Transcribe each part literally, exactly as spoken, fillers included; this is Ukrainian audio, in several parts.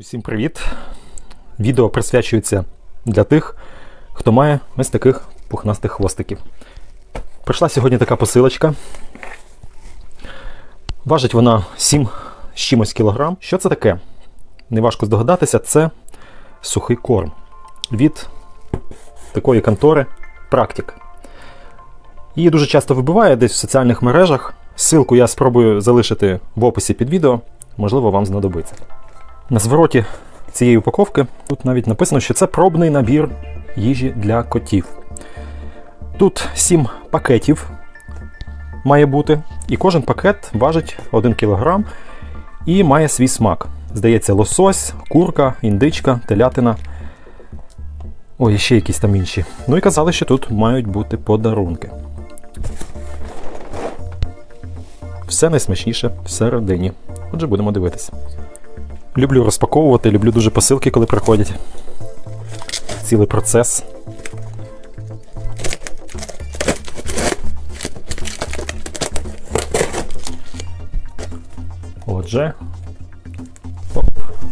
Усім привіт! Відео присвячується для тих, хто має ось таких пухнастих хвостиків. Прийшла сьогодні така посилочка. Важить вона сім з чимось кілограм. Що це таке? Неважко здогадатися, це сухий корм від такої контори Practic. Її дуже часто вибиває десь в соціальних мережах. Ссылку я спробую залишити в описі під відео, можливо, вам знадобиться. На звороті цієї упаковки тут навіть написано, що це пробний набір їжі для котів. Тут сім пакетів має бути, і кожен пакет важить один кілограм і має свій смак. Здається, лосось, курка, індичка, телятина. Ой, ще якісь там інші. Ну і казали, що тут мають бути подарунки. Все найсмачніше всередині. Отже, будемо дивитися. Люблю розпаковувати, люблю дуже посилки, коли приходять. Цілий процес. Отже. Оп.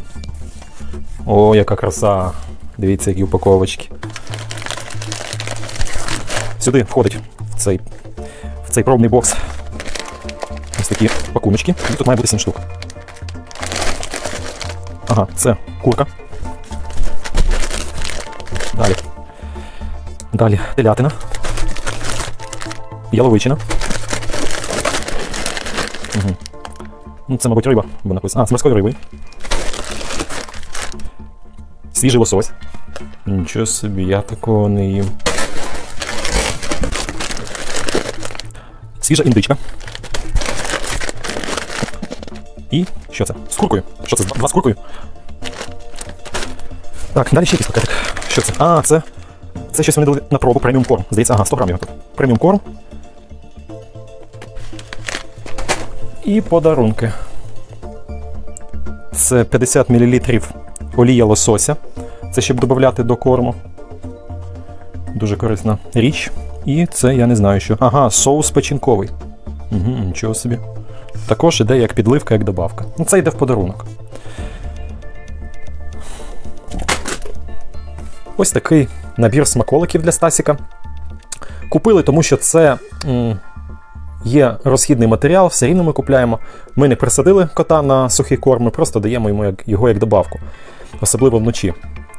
О, яка краса! Дивіться, які упаковочки. Сюди входить в цей, в цей пробний бокс ось такі пакуночки. І тут має бути сім штук. Ага, це курка. Далі. Далі телятина. Яловичина. Угу. Ну, це, мабуть, риба, бо написано. А, з морської риби. Свіжий лосось. Нічого собі, я такого не їм. Свіжа індичка. І що це? З куркою. Що це? Два з куркою? Так, далі ще якийсь пакетик. Що це? А, це... Це щось вони дали на пробу, преміум корм. Здається, ага, сто грамів тут. Преміум корм. І подарунки. Це п'ятдесят мілілітрів олія лосося. Це щоб додати до корму. Дуже корисна річ. І це, я не знаю що. Ага, соус печінковий. Угу, нічого собі. Також іде як підливка, як добавка. Ну, це йде в подарунок. Ось такий набір смаколиків для Стасіка. Купили, тому що це м, є розхідний матеріал, все рівно ми купляємо. Ми не присадили кота на сухий корм, ми просто даємо йому як, його як добавку. Особливо вночі.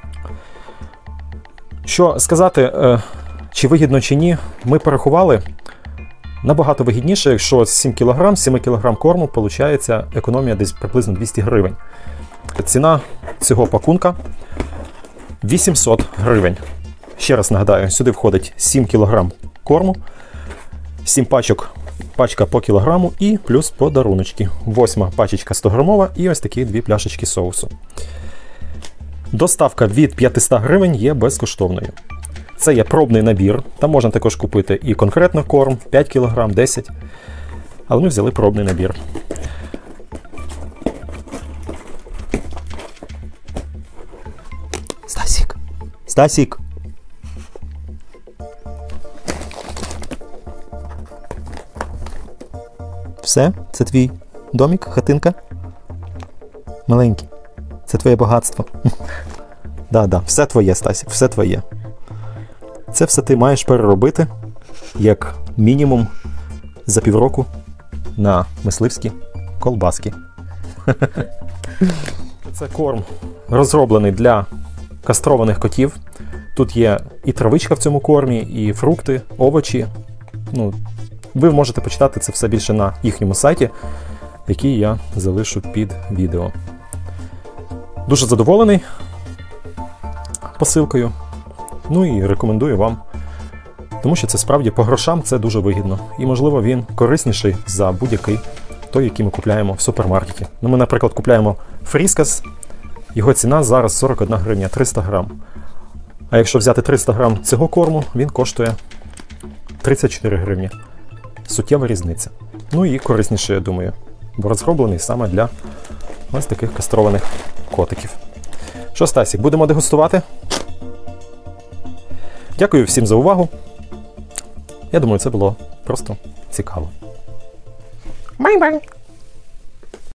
Що сказати, е, чи вигідно, чи ні, ми порахували. Набагато вигідніше, якщо з сім кілограм, сім кілограм корму, виходить економія десь приблизно двісті гривень. Ціна цього пакунка вісімсот гривень. Ще раз нагадаю, сюди входить сім кілограм корму, сім пачок, пачка по кілограму і плюс подаруночки. Восьма пачечка сто грамова і ось такі дві пляшечки соусу. Доставка від п'ятсот гривень є безкоштовною. Це є пробний набір, там можна також купити і конкретно корм, п'ять кілограм, десять. Але ми взяли пробний набір. Стасік! Стасік! Все? Це твій домик, хатинка? Маленький. Це твоє багатство. Да-да, все твоє, Стасік, все твоє. Це все ти маєш переробити, як мінімум, за півроку на мисливські колбаски. Це корм розроблений для кастрованих котів. Тут є і травичка в цьому кормі, і фрукти, овочі. Ну, ви можете почитати це все більше на їхньому сайті, який я залишу під відео. Дуже задоволений посилкою. Ну і рекомендую вам, тому що це справді по грошам це дуже вигідно. І, можливо, він корисніший за будь-який той, який ми купляємо в супермаркеті. Ну, ми, наприклад, купляємо Фріскас, його ціна зараз сорок одна гривня, триста грам. А якщо взяти триста грам цього корму, він коштує тридцять чотири гривні. Суттєва різниця. Ну і корисніший, я думаю, бо розроблений саме для ось таких кастрованих котиків. Що, Стасік, будемо дегустувати? Дякую всім за увагу. Я думаю, це було просто цікаво. Бай-бай!